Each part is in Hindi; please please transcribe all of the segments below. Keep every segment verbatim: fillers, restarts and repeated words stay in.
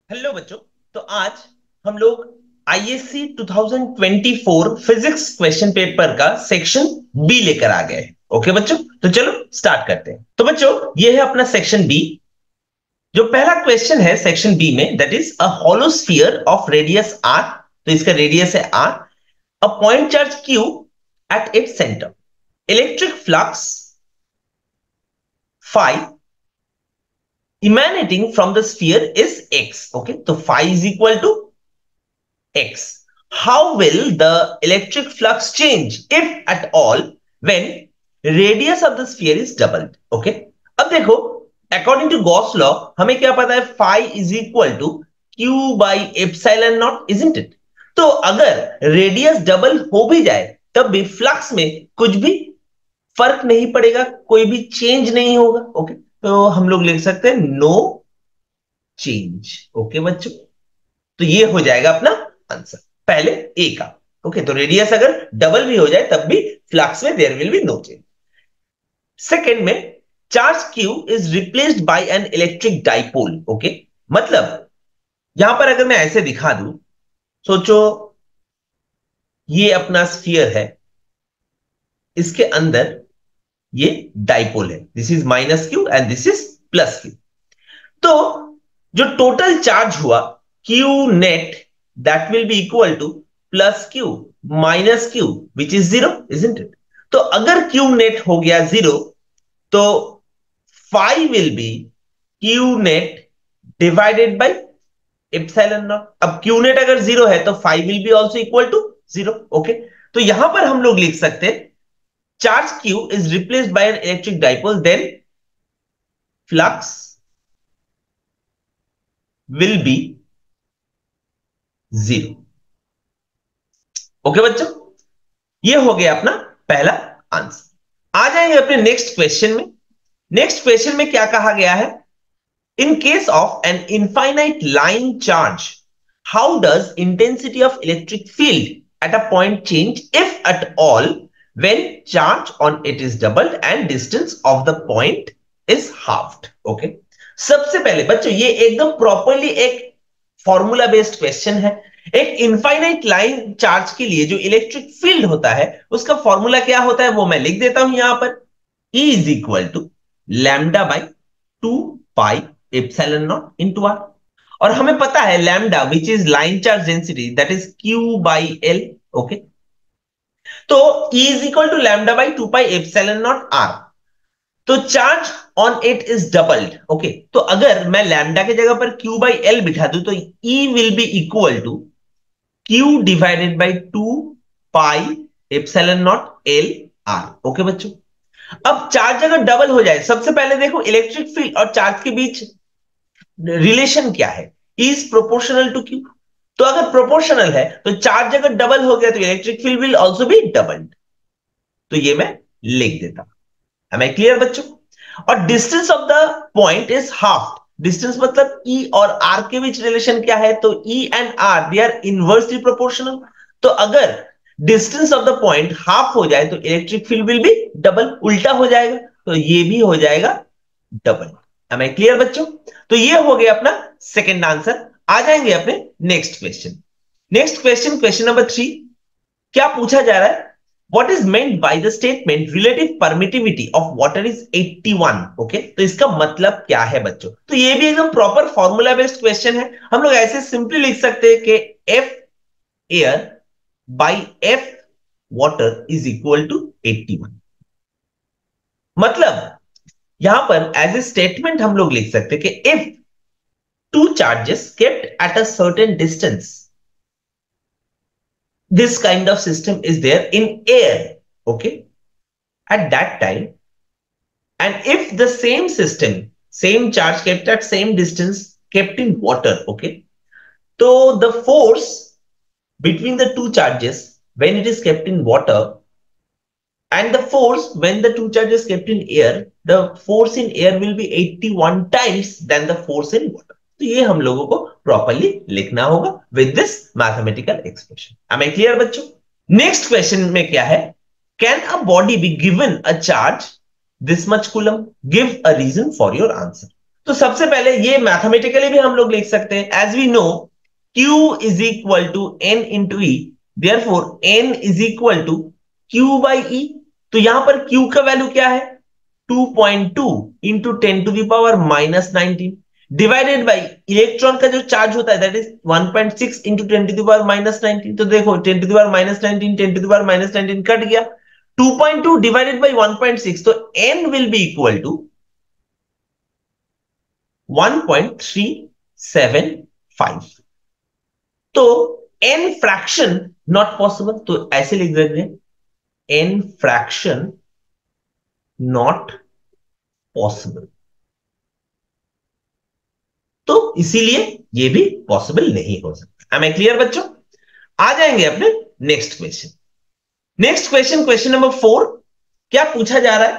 हेलो बच्चों। तो आज हम लोग ISC twenty twenty four physics question paper का सेक्शन बी लेकर आ गए हैं। ओके बच्चों, तो चलो स्टार्ट करते हैं। तो बच्चों, ये है अपना सेक्शन बी। जो पहला क्वेश्चन है सेक्शन बी में, that is a hollow sphere of radius R. तो इसका रेडियस है R. A point charge Q at its centre. Electric flux phi emanating from the sphere is x. Okay, so phi is equal to x. How will the electric flux change, if at all, when radius of the sphere is doubled? Okay. अब देखो, अकॉर्डिंग टू गॉस लॉ हमें क्या पता है, phi is equal to Q by epsilon naught, isn't it? तो अगर रेडियस डबल हो भी जाए तब भी फ्लक्स में कुछ भी फर्क नहीं पड़ेगा, कोई भी चेंज नहीं होगा। ओके, तो हम लोग लिख सकते हैं नो चेंज। ओके बच्चों, तो ये हो जाएगा अपना आंसर पहले ए का। ओके, तो रेडियस अगर डबल भी हो जाए तब भी फ्लक्स में there will be no change. Second में, charge Q is replaced by an electric dipole. Okay, मतलब यहां पर अगर मैं ऐसे दिखा दूं, सोचो ये अपना स्फीयर है, इसके अंदर ये डाइपोल है, this is minus Q and this is plus Q. तो जो टोटल चार्ज हुआ Q net, that will be equal to plus Q minus Q which is zero, isn't it? तो अगर क्यू नेट हो गया जीरो, तो phi will be Q net divided by epsilon naught. अब क्यू नेट अगर जीरो है तो phi will be also equal to zero. Okay, तो यहां पर हम लोग लिख सकते हैं charge Q is replaced by an electric dipole, then flux will be zero. Okay बच्चों, ये हो गया अपना पहला आंसर। आ जाएंगे अपने नेक्स्ट क्वेश्चन में। नेक्स्ट क्वेश्चन में क्या कहा गया है, in case of an infinite line charge, how does intensity of electric field at a point change, if at all, when charge on it is doubled and distance of the point is halved? Okay, सबसे पहले बच्चों ये एकदम प्रॉपरली एक फॉर्मूला बेस्ड क्वेश्चन है। एक इनफाइनाइट लाइन चार्ज के लिए जो इलेक्ट्रिक फील्ड होता है उसका फॉर्मूला क्या होता है वो मैं लिख देता हूं यहां पर। E is equal to lambda by two pi epsilon naught into R. और हमें पता है lambda which is line charge density, that is Q by L. Okay, तो E is equal to lambda by two pi epsilon naught R. तो charge on it is doubled. Okay, तो अगर मैं लैम्डा की जगह पर क्यू बाई एल बिठा दूं तो E will be equal to Q divided by two pi epsilon naught L R. Okay बच्चों, अब चार्ज अगर डबल हो जाए, सबसे पहले देखो इलेक्ट्रिक फील्ड और चार्ज के बीच रिलेशन क्या है, इज प्रोपोर्शनल टू क्यू। तो अगर प्रोपोर्शनल है तो चार्ज अगर डबल हो गया तो electric field will also be doubled. तो ये मैं लिख देता हूं। Am I clear बच्चों? और distance of the point is half. Distance मतलब E और R के बीच रिलेशन क्या है, तो E and R they are inversely proportional. तो अगर distance of the point half हो जाए तो electric field will be double, उल्टा हो जाएगा, तो ये भी हो जाएगा डबल। Am I clear बच्चों? तो ये हो गया अपना सेकेंड आंसर। आ जाएंगे अपने next question. Next question, question number three, क्या पूछा जा रहा है, what is meant by the statement relative permittivity of water is eighty one? Okay, तो इसका मतलब क्या है बच्चों? तो ये भी एकदम प्रॉपर फॉर्मूला बेस्ड क्वेश्चन है। हम लोग ऐसे सिंपली लिख सकते हैं कि F air by F water is equal to eighty one. मतलब यहां पर एज ए स्टेटमेंट हम लोग लिख सकते हैं कि if two charges kept at a certain distance, this kind of system is there in air, okay, at that time, and if the same system, same charge kept at same distance kept in water, okay, so the force between the two charges when it is kept in water and the force when the two charges kept in air, the force in air will be eighty one times than the force in water. तो ये हम लोगों को प्रॉपर्ली लिखना होगा with this mathematical expression. Am I clear बच्चों? नेक्स्ट क्वेश्चन में क्या है, can a body be given a charge this much coulomb, give a reason for your answer. तो सबसे पहले ये मैथमेटिकली भी हम लोग लिख सकते हैं, as we know Q is equal to N into E, therefore N is equal to Q by E. तो यहां पर Q का वैल्यू क्या है, two point two into ten to the power minus nineteen, divided by electron का जो चार्ज होता है that is one point six into ten to the power minus nineteen. तो देखो ten to the power minus nineteen, ten to the power minus nineteen cut गया, two point two divided by one point six, तो N will be equal to one point three seven five. तो N फ्रैक्शन नॉट पॉसिबल, तो ऐसे लिख देते हैं N फ्रैक्शन नॉट पॉसिबल, तो इसीलिए ये भी पॉसिबल नहीं हो सकता। एम आई क्लियर बच्चों? आ जाएंगे अपने next question. Next question, question number four, क्या पूछा जा रहा है,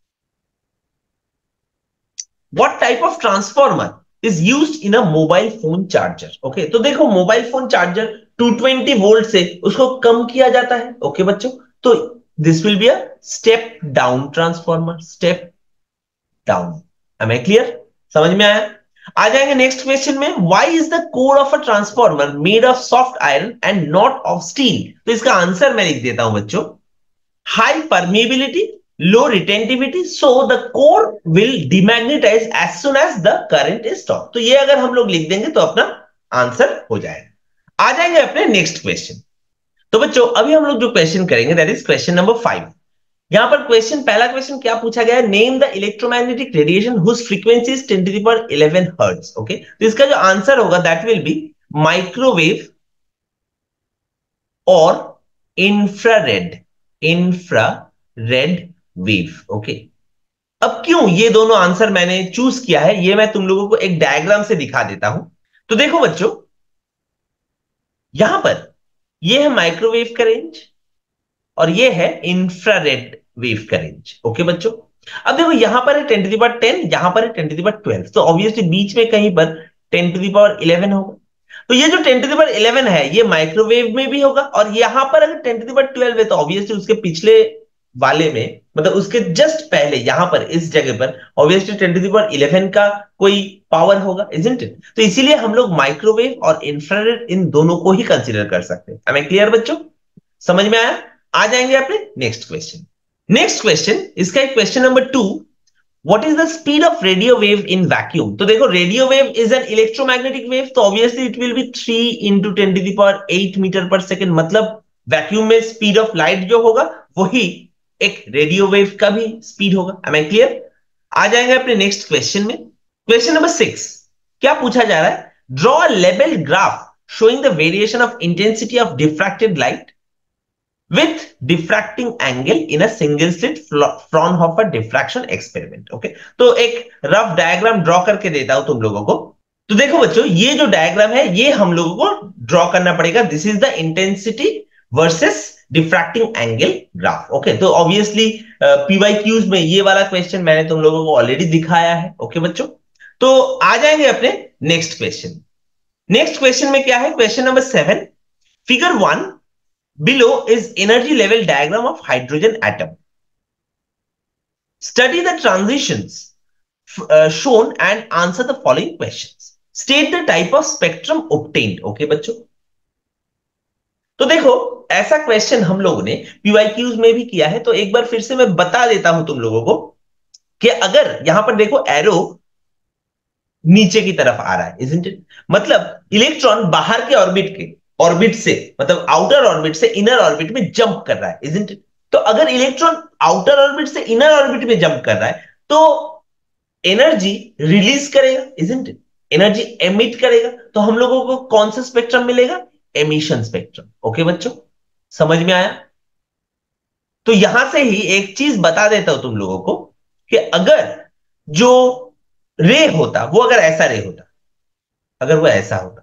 what type of transformer is used in a mobile phone charger. Okay, तो देखो mobile phone charger two twenty volt से उसको कम किया जाता है। ओके okay, बच्चों, तो this will be a step down transformer, step down. Am I clear? समझ में आया? आ जाएंगे नेक्स्ट क्वेश्चन में, why is the core of a transformer made of soft iron and not of steel. तो इसका आंसर मैं लिख देता हूं बच्चों, high permeability, low retentivity, so the core will demagnetise as soon as the current is stop. तो ये अगर हम लोग लिख देंगे तो अपना आंसर हो जाएगा। आ जाएंगे अपने नेक्स्ट क्वेश्चन। तो बच्चों अभी हम लोग जो क्वेश्चन करेंगे that is question number five. यहां पर क्वेश्चन, पहला क्वेश्चन क्या पूछा गया है, name the electromagnetic radiation whose frequency is ten to the power eleven hertz. Okay, तो इसका जो आंसर होगा दैट विल बी माइक्रोवेव और इंफ्रारेड, इंफ्रारेड वेव। ओके, अब क्यों ये दोनों आंसर मैंने चूज किया है, ये मैं तुम लोगों को एक डायग्राम से दिखा देता हूं। तो देखो बच्चों, यहां पर ये है माइक्रोवेव का रेंज और ये है इंफ्रारेड वेव का रेंज। ओके बच्चों, अब देखो यहां पर है ten to the power ten, यहां पर है ten to the power twelve, तो ऑब्वियसली बीच में कहीं पर ten to the power eleven होगा। तो ये जो ten to the power eleven है ये माइक्रोवेव में भी होगा, और यहां पर अगर ten to the power twelve है तो ऑब्वियसली उसके पिछले वाले में, मतलब उसके जस्ट पहले यहां पर इस जगह पर obviously ten to the power eleven का कोई पावर होगा, इजंट इट? तो इसीलिए हम लोग माइक्रोवेव और इंफ्रारेड इन दोनों को ही कंसीडर कर सकते हैं। एम आई क्लियर बच्चों? समझ में आया? आ जाएंगे अपने नेक्स्ट क्वेश्चन। नेक्स्ट क्वेश्चन, इसका एक question number two, what is the speed of radio wave in vacuum. तो देखो radio wave is an electromagnetic wave, तो obviously it will be three into ten to the power eight metre per second, मतलब वैक्यूम में स्पीड ऑफ लाइट जो होगा वही एक रेडियो वेव का भी स्पीड होगा। M I clear? आ जाएंगे अपने नेक्स्ट क्वेश्चन में। क्वेश्चन नंबर सिक्स, क्या पूछा जा रहा है, draw a level graph showing the variation of intensity of diffracted light with diffracting angle in a single slit Fraunhofer diffraction experiment। ओके, तो एक रफ डायग्राम ड्रॉ करके देता हूं तुम लोगों को। तो देखो बच्चों, ये जो डायग्राम है ये हम लोगों को ड्रॉ करना पड़ेगा। This is the intensity versus diffracting angle graph. Okay, तो ऑब्वियसली पीवाई क्यूज में ये वाला क्वेश्चन मैंने तुम लोगों को ऑलरेडी दिखाया है। ओके okay, बच्चों, तो आ जाएंगे अपने नेक्स्ट क्वेश्चन। नेक्स्ट क्वेश्चन में क्या है, question number seven, figure one, below is energy level diagram of hydrogen atom. Study the transitions uh, shown and answer the following questions. State the type of spectrum obtained. Okay बच्चों, तो देखो ऐसा क्वेश्चन हम लोगों ने पीवाईक्यूज में भी किया है, तो एक बार फिर से मैं बता देता हूं तुम लोगों को कि अगर यहां पर देखो एरो नीचे की तरफ आ रहा है, इजंट इट? मतलब इलेक्ट्रॉन बाहर के ऑर्बिट के ऑर्बिट से, मतलब आउटर ऑर्बिट से इनर ऑर्बिट में जंप कर रहा है, इजंट इट? तो अगर इलेक्ट्रॉन आउटर ऑर्बिट से इनर ऑर्बिट में जंप कर रहा है तो एनर्जी रिलीज करेगा, इजंट इट? एनर्जी एमिट करेगा, तो हम लोगों को कौन सा स्पेक्ट्रम मिलेगा, एमिशन स्पेक्ट्रम। ओके बच्चों, समझ में आया? तो यहां से ही एक चीज बता देता हूं तुम लोगों को कि अगर जो रे होता वो अगर ऐसा रे होता, अगर वो ऐसा होता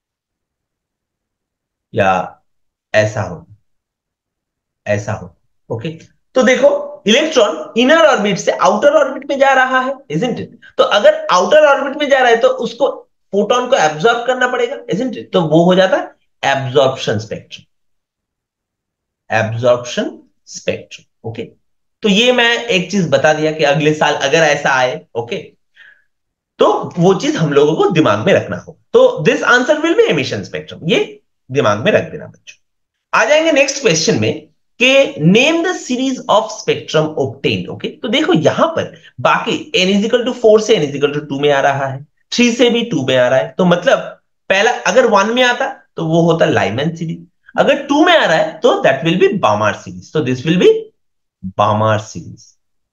या ऐसा हो, ऐसा हो, ओके, तो देखो इलेक्ट्रॉन इनर ऑर्बिट से आउटर ऑर्बिट में जा रहा है, इजंट इट? तो अगर आउटर ऑर्बिट में जा रहा है तो उसको फोटोन को एब्जॉर्ब करना पड़ेगा, इजंट इट? तो वो हो जाता है absorption spectrum, absorption spectrum. Okay, तो ये मैं एक चीज बता दिया कि अगले साल अगर ऐसा आए, ओके, तो वो चीज हम लोगों को दिमाग में रखना होगा। तो this answer will be emission spectrum, ये दिमाग में रख देना बच्चों। आ जाएंगे नेक्स्ट क्वेश्चन में कि name the series of spectrum obtained. Okay, तो देखो यहां पर बाकी n is equal to four से n is equal to two में आ रहा है, थ्री से भी टू में आ रहा है, तो मतलब पहला अगर वन में आता तो वो होता लाइमैन सीरीज, अगर टू में आ रहा है तो that will be Balmer series, so this will be Balmer series.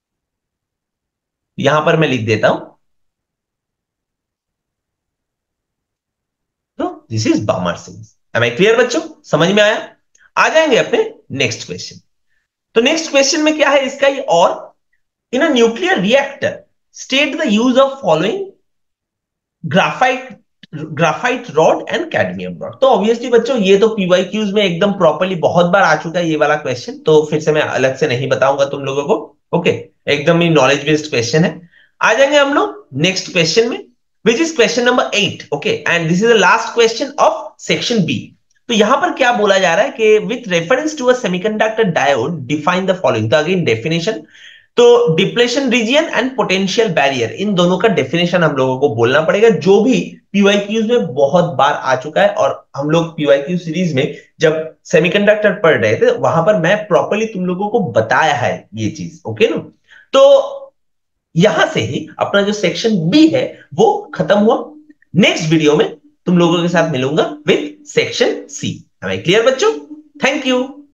यहां पर मैं लिख देता हूं, तो this is Balmer series. Am I clear बच्चों, समझ में आया? आ जाएंगे अपने नेक्स्ट क्वेश्चन। तो नेक्स्ट क्वेश्चन में क्या है इसका, ये और in a nuclear reactor state the use of following graphite graphite rod and cadmium rod. तो ऑब्वियसली बच्चों ये तो पीवाईक्यूज में एकदम प्रॉपर्ली बहुत बार आ चुका है ये वाला क्वेश्चन, तो फिर से मैं अलग से नहीं बताऊंगा तुम लोगों को। ओके, एकदम ही नॉलेज बेस्ड क्वेश्चन है। आ जाएंगे हम लोग नेक्स्ट क्वेश्चन में, which is question number eight. Okay, and this is the last question of section B. तो यहां पर क्या बोला जा रहा है कि with reference to a semiconductor diode define the following. तो अगेन डेफिनेशन, तो depletion region and potential barrier, इन दोनों का डेफिनेशन हम लोगों को बोलना पड़ेगा, जो भी पीवाईक्यूज में बहुत बार आ चुका है। और हम लोग पीवाईक्यू सीरीज में जब सेमीकंडक्टर पढ़ रहे थे वहां पर मैं प्रॉपर्ली तुम लोगों को बताया है ये चीज। ओके ना, तो यहां से ही अपना जो सेक्शन बी है वो खत्म हुआ। नेक्स्ट वीडियो में तुम लोगों के साथ मिलूंगा विथ सेक्शन सी। हमें क्लियर बच्चों? Thank you.